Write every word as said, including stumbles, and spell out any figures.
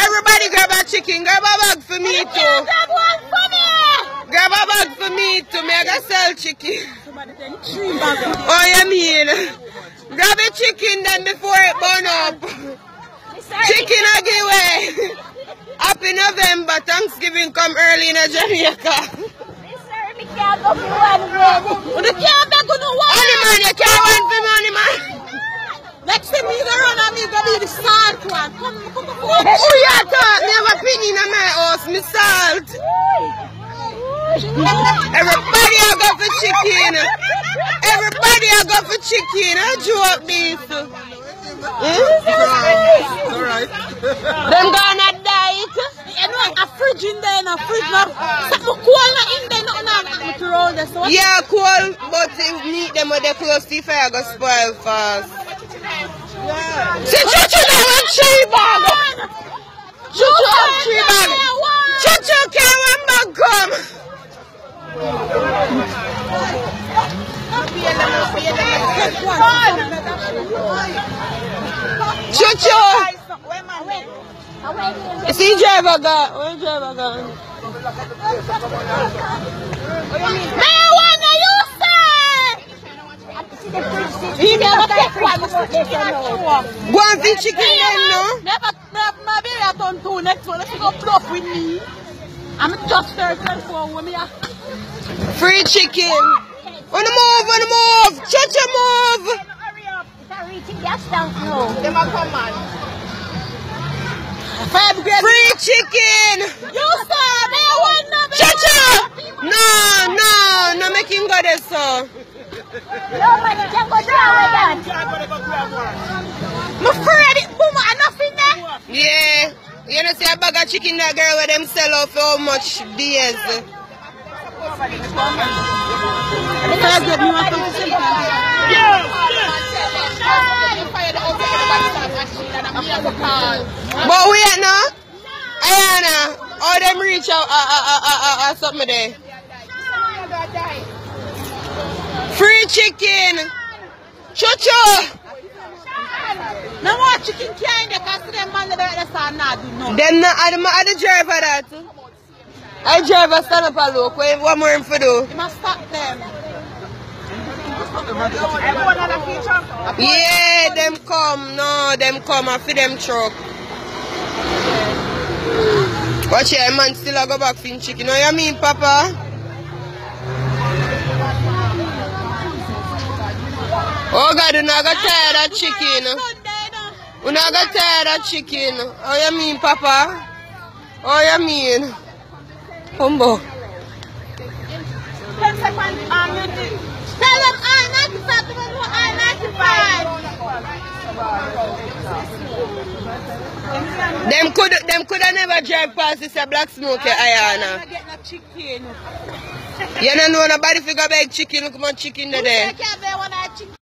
Everybody grab a chicken. Grab a bag for me too. Grab one for me. Grab a bag for me too. Me I gotta sell chicken. Oh, you mean? Grab a chicken then before it burn up. Chicken a give away. Happy November. Thanksgiving come early in Jamaica. You can't go for one way. You can't go for one. Only man, you can't run for money, man. Next time you go run and me go be the salt one. Come, come, come, come. Who you talk? Me have a penny in my house, me salt. Everybody a go for chicken. Everybody a go for chicken. I joke this. It's alright. Them gonna die. You know, a fridge in there and a fridge now. Something cool in there, nothing happening to roll this one. Yeah, cool, but if meet them when they're close to fire, go spoil fast. Yeah. See, Chuchu now have three bag. Chuchu have three bag. Chuchu can't one bag come. Chuchu. See driver gun. Where driver gun? Marijuana, you say? He never take one. Go and feed chicken then, no? Never, never, maybe I done two next one. Let's go bluff with me. I'm just thirty for women. Free chicken. On the move, on the move. Chuchu move. Hurry up. It's reaching gas down now. Them a come on. Free chicken! You saw me one number. Chuchu! No, no, no making go there, so. Nobody can go down with that. I'm afraid it, boom, enough in there. Yeah. You know, see a bag of chicken that girl where them sell out for how much days. But we are now, Ayana, all them reach out, uh, uh, uh, uh, uh, something there. Free chicken. Chuchu. No more chicken can they can see them man the rest not do no. Them not, are the, are the driver that? I driver stand up a look. What more him for do? You must stop them. Yeah, them come. No, them come. I feed them truck. Watch here, man. Still I go back for chicken. Know what you mean, Papa? Oh God, you not got tired of chicken. You not got tired of chicken. Oh, you mean, Papa? Oh, you mean? Humbo. ten seconds, um, you did. Tell them I ninety-five, people know I ninety-five. Them could them could have never drive past this a black smoke, Ayana. I get no chicken. You don't know nobody figure bag chicken, look at chicken there. You can't bear one chicken.